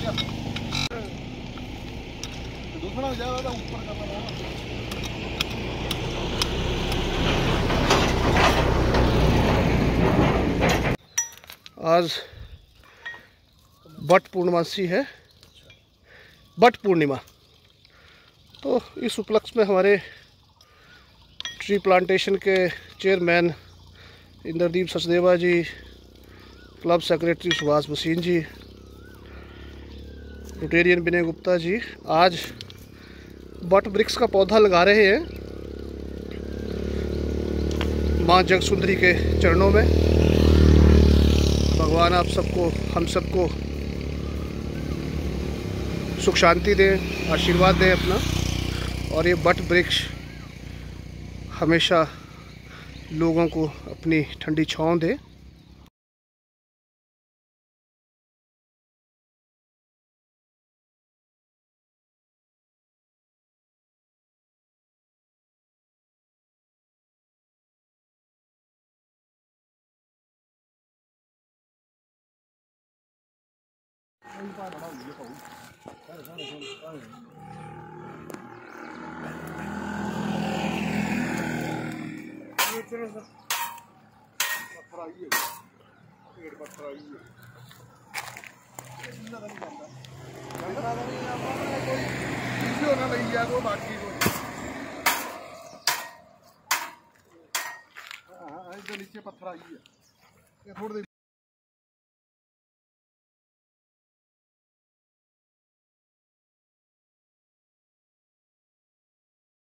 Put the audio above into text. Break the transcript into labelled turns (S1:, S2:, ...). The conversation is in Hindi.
S1: दूसरा ज्यादा ऊपर करना है। आज बट पूर्णमासी है, बट पूर्णिमा। तो इस उपलक्ष्य में हमारे ट्री प्लांटेशन के chairman Indradeep Sachdeva ji, club secretary Subhash Bhasin ji, Rotarian Vinay Gupta ji आज बट वृक्ष का पौधा लगा रहे हैं माँ जगसुंदरी के चरणों में। भगवान आप सबको, हम सबको सुख शांति दें, आशीर्वाद दें अपना, और ये बट वृक्ष हमेशा लोगों को अपनी ठंडी छांव दे।
S2: नीचे पत्थर आई है थोड़ी